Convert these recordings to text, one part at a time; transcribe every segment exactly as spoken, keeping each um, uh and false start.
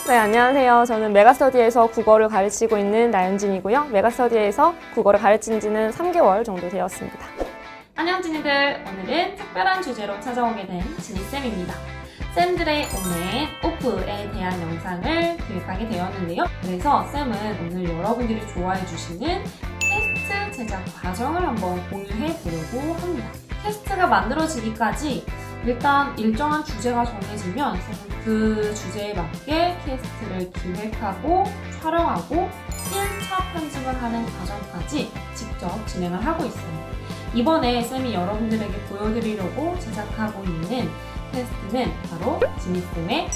네, 안녕하세요. 저는 메가스터디에서 국어를 가르치고 있는 나윤진이고요. 메가스터디에서 국어를 가르친 지는 삼 개월 정도 되었습니다. 안녕 지니들! 오늘은 특별한 주제로 찾아오게 된 지니쌤입니다. 쌤들의 오늘 오프에 대한 영상을 기획하게 되었는데요. 그래서 쌤은 오늘 여러분들이 좋아해 주시는 캐스트 제작 과정을 한번 공유해 보려고 합니다. 캐스트가 만들어지기까지 일단 일정한 주제가 정해지면 쌤은 그 주제에 맞게 캐스트를 기획하고 촬영하고 일 차 편집을 하는 과정까지 직접 진행을 하고 있어요. 이번에 쌤이 여러분들에게 보여드리려고 제작하고 있는 캐스트는 바로 지니쌤의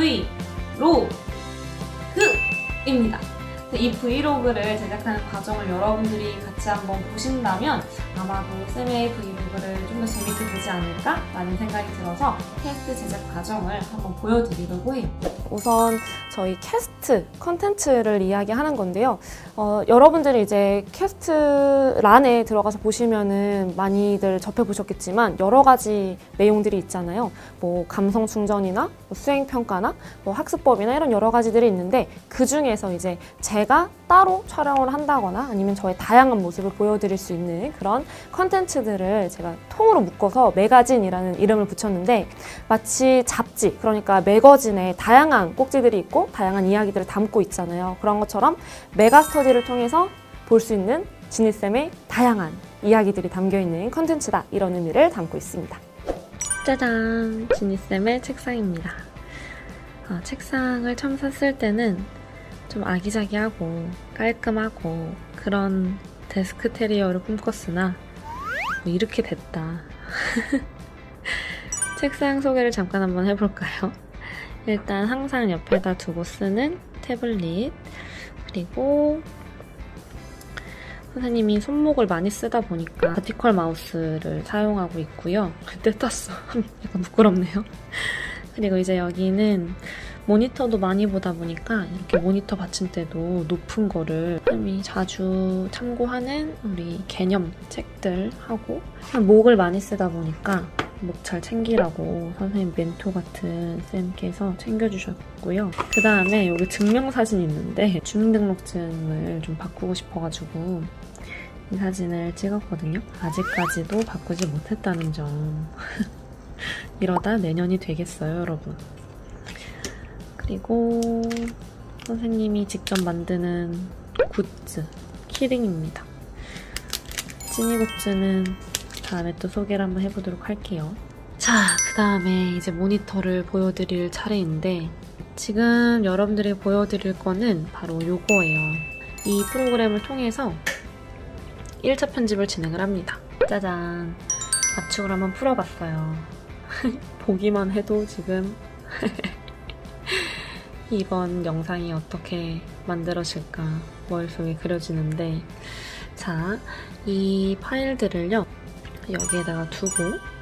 브이로그입니다. 이 브이로그를 제작하는 과정을 여러분들이 같이 한번 보신다면 아마도 쌤의 브이로그를 좀 더 재밌게 보지 않을까? 라는 생각이 들어서 캐스트 제작 과정을 한번 보여드리려고 해요. 우선 저희 캐스트 컨텐츠를 이야기하는 건데요. 어, 여러분들이 이제 캐스트란에 들어가서 보시면은 많이들 접해보셨겠지만 여러 가지 내용들이 있잖아요. 뭐 감성 충전이나 뭐 수행 평가나 뭐 학습법이나 이런 여러 가지들이 있는데 그 중에서 이제 제가 따로 촬영을 한다거나 아니면 저의 다양한 모습을 보여드릴 수 있는 그런 컨텐츠들을 제가 통으로 묶어서 매거진이라는 이름을 붙였는데 마치 잡지, 그러니까 매거진에 다양한 꼭지들이 있고 다양한 이야기들을 담고 있잖아요. 그런 것처럼 메가스터디를 통해서 볼 수 있는 지니쌤의 다양한 이야기들이 담겨있는 컨텐츠다, 이런 의미를 담고 있습니다. 짜잔! 지니쌤의 책상입니다. 아, 책상을 처음 샀을 때는 좀 아기자기하고 깔끔하고 그런 데스크 테리어를 꿈꿨으나 뭐 이렇게 됐다. 책상 소개를 잠깐 한번 해볼까요? 일단 항상 옆에다 두고 쓰는 태블릿, 그리고 선생님이 손목을 많이 쓰다 보니까 버티컬 마우스를 사용하고 있고요. 그때 떴어. 약간 부끄럽네요. 그리고 이제 여기는 모니터도 많이 보다 보니까 이렇게 모니터 받침대도 높은 거를 쌤이 자주 참고하는 우리 개념 책들 하고, 목을 많이 쓰다 보니까 목 잘 챙기라고 선생님 멘토 같은 쌤께서 챙겨주셨고요. 그 다음에 여기 증명사진 있는데 주민등록증을 좀 바꾸고 싶어가지고 이 사진을 찍었거든요. 아직까지도 바꾸지 못했다는 점. 이러다 내년이 되겠어요, 여러분. 그리고 선생님이 직접 만드는 굿즈, 키링입니다. 찌니 굿즈는 다음에 또 소개를 한번 해보도록 할게요. 자, 그 다음에 이제 모니터를 보여드릴 차례인데 지금 여러분들이 보여드릴 거는 바로 요거예요. 이 프로그램을 통해서 일 차 편집을 진행을 합니다. 짜잔! 압축을 한번 풀어봤어요. 보기만 해도 지금 이번 영상이 어떻게 만들어질까 머릿속에 그려지는데, 자, 이 파일들을요 여기에다가 두고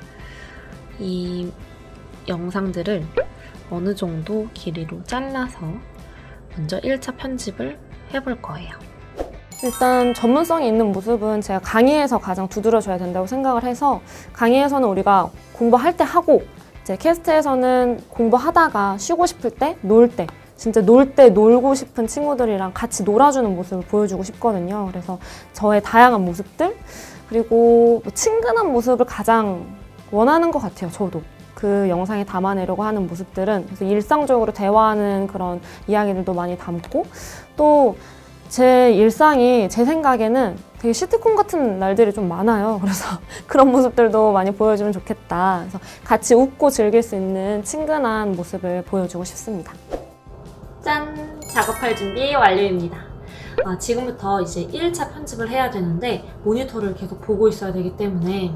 이 영상들을 어느 정도 길이로 잘라서 먼저 일 차 편집을 해볼 거예요. 일단 전문성이 있는 모습은 제가 강의에서 가장 두드려줘야 된다고 생각을 해서, 강의에서는 우리가 공부할 때 하고 이제 캐스트에서는 공부하다가 쉬고 싶을 때, 놀 때, 진짜 놀 때 놀고 싶은 친구들이랑 같이 놀아주는 모습을 보여주고 싶거든요. 그래서 저의 다양한 모습들, 그리고 뭐 친근한 모습을 가장 원하는 것 같아요, 저도. 그 영상에 담아내려고 하는 모습들은. 그래서 일상적으로 대화하는 그런 이야기들도 많이 담고, 또 제 일상이 제 생각에는 되게 시트콤 같은 날들이 좀 많아요. 그래서 그런 모습들도 많이 보여주면 좋겠다. 그래서 같이 웃고 즐길 수 있는 친근한 모습을 보여주고 싶습니다. 짠! 작업할 준비 완료입니다. 아, 지금부터 이제 일 차 편집을 해야 되는데 모니터를 계속 보고 있어야 되기 때문에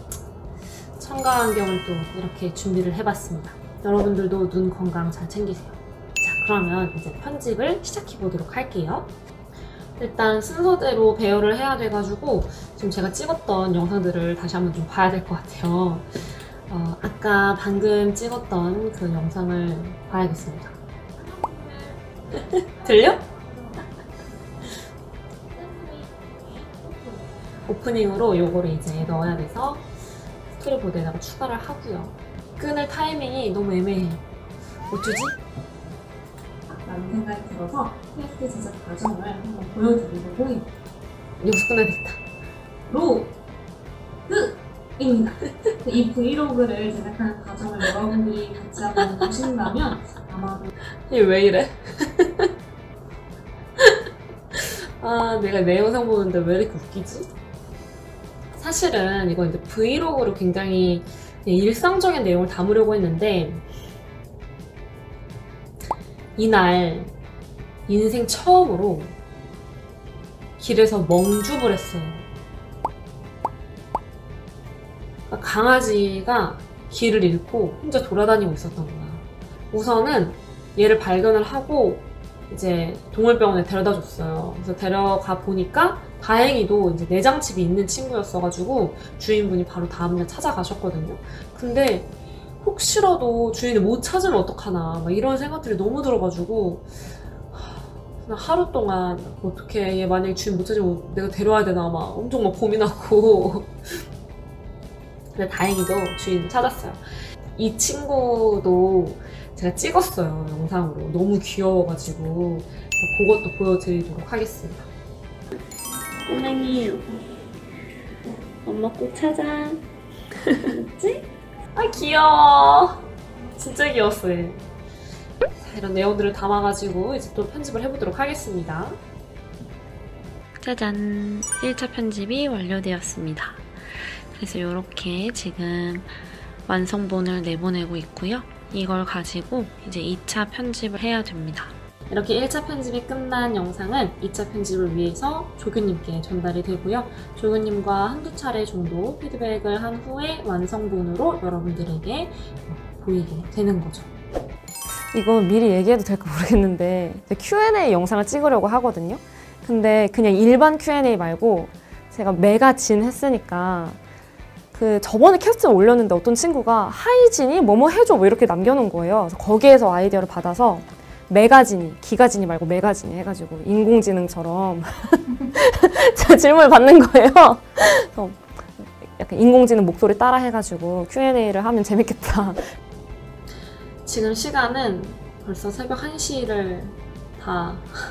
청가안경을 또 이렇게 준비를 해봤습니다. 여러분들도 눈 건강 잘 챙기세요. 자, 그러면 이제 편집을 시작해 보도록 할게요. 일단 순서대로 배열을 해야 돼가지고 지금 제가 찍었던 영상들을 다시 한번 좀 봐야 될 것 같아요. 어, 아까 방금 찍었던 그 영상을 봐야겠습니다. 들려? 오프닝으로 요거를 이제 넣어야 돼서 스토리보드에다가 추가를 하고요. 끊을 타이밍이 너무 애매해요. 어쩌지? 생각이 들어서 캐스트 제작 과정을 한번 보여드리려고 해요. 여기서 끝내겠다. 로그입니다. 이 브이로그를 제작하는 과정을 여러분들이 같이 한번 보신다면 아마도 이게 왜 이래? 아, 내가 내 영상 보는데 왜 이렇게 웃기지? 사실은 이거 이제 브이로그로 굉장히 일상적인 내용을 담으려고 했는데 이날 인생 처음으로 길에서 멍죽을 했어요. 강아지가 길을 잃고 혼자 돌아다니고 있었던 거야. 우선은 얘를 발견을 하고 이제 동물병원에 데려다 줬어요. 그래서 데려가 보니까 다행히도 이제 내장칩이 있는 친구였어가지고 주인분이 바로 다음날 찾아가셨거든요. 근데 혹시라도 주인을 못 찾으면 어떡하나 막 이런 생각들이 너무 들어가지고 그냥 하루 동안 어떻게 얘 만약에 주인 못 찾으면 내가 데려와야 되나 막 엄청 막 고민하고 근데 다행히도 주인을 찾았어요. 이 친구도 제가 찍었어요, 영상으로. 너무 귀여워가지고 그것도 보여드리도록 하겠습니다. 선생님, 엄마 꼭 찾아. 알았지? 아, 귀여워. 진짜 귀여웠어, 얘. 자, 이런 내용들을 담아가지고 이제 또 편집을 해보도록 하겠습니다. 짜잔! 일 차 편집이 완료되었습니다. 그래서 이렇게 지금 완성본을 내보내고 있고요. 이걸 가지고 이제 이 차 편집을 해야 됩니다. 이렇게 일 차 편집이 끝난 영상은 이 차 편집을 위해서 조교님께 전달이 되고요. 조교님과 한두 차례 정도 피드백을 한 후에 완성본으로 여러분들에게 보이게 되는 거죠. 이건 미리 얘기해도 될까 모르겠는데 큐 앤 에이 영상을 찍으려고 하거든요. 근데 그냥 일반 큐 앤 에이 말고 제가 메가진 했으니까 그 저번에 캐스트를 올렸는데 어떤 친구가 하이진이 뭐뭐 해줘 뭐 이렇게 남겨놓은 거예요. 그래서 거기에서 아이디어를 받아서 메가진이, 기가진이 말고 메가진이 해가지고 인공지능처럼 질문을 받는 거예요. 그래서 약간 인공지능 목소리 따라 해가지고 큐 앤 에이를 하면 재밌겠다. 지금 시간은 벌써 새벽 한 시를 다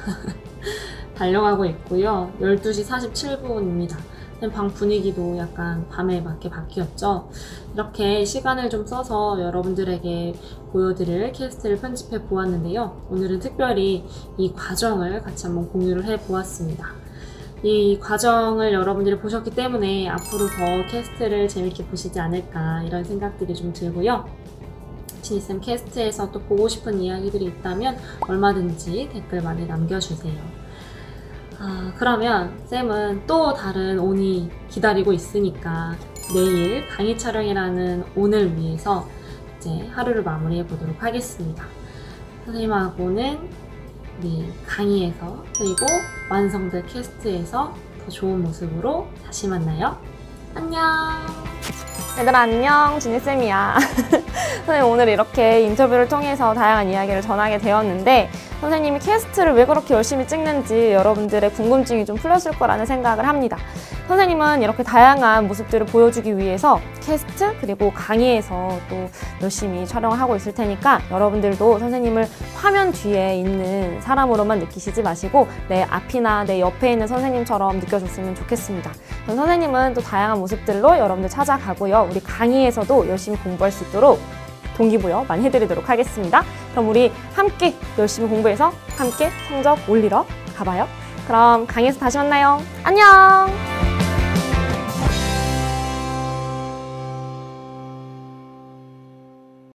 달려가고 있고요. 열두 시 사십칠 분입니다. 방 분위기도 약간 밤에 맞게 바뀌었죠. 이렇게 시간을 좀 써서 여러분들에게 보여드릴 캐스트를 편집해 보았는데요. 오늘은 특별히 이 과정을 같이 한번 공유를 해 보았습니다. 이 과정을 여러분들이 보셨기 때문에 앞으로 더 캐스트를 재밌게 보시지 않을까 이런 생각들이 좀 들고요. 지니쌤 캐스트에서 또 보고 싶은 이야기들이 있다면 얼마든지 댓글 많이 남겨주세요. 아, 그러면 쌤은 또 다른 온이 기다리고 있으니까 내일 강의 촬영이라는 온을 위해서 이제 하루를 마무리해 보도록 하겠습니다. 선생님하고는 우리 강의에서 그리고 완성될 캐스트에서 더 좋은 모습으로 다시 만나요. 안녕! 얘들아 안녕, 지니쌤이야. 선생님 오늘 이렇게 인터뷰를 통해서 다양한 이야기를 전하게 되었는데 선생님이 캐스트를 왜 그렇게 열심히 찍는지 여러분들의 궁금증이 좀 풀렸을 거라는 생각을 합니다. 선생님은 이렇게 다양한 모습들을 보여주기 위해서 캐스트 그리고 강의에서 또 열심히 촬영을 하고 있을 테니까 여러분들도 선생님을 화면 뒤에 있는 사람으로만 느끼시지 마시고 내 앞이나 내 옆에 있는 선생님처럼 느껴줬으면 좋겠습니다. 그럼 선생님은 또 다양한 모습들로 여러분들 찾아가고요. 우리 강의에서도 열심히 공부할 수 있도록 동기부여 많이 해드리도록 하겠습니다. 그럼 우리 함께 열심히 공부해서 함께 성적 올리러 가봐요. 그럼 강의에서 다시 만나요. 안녕!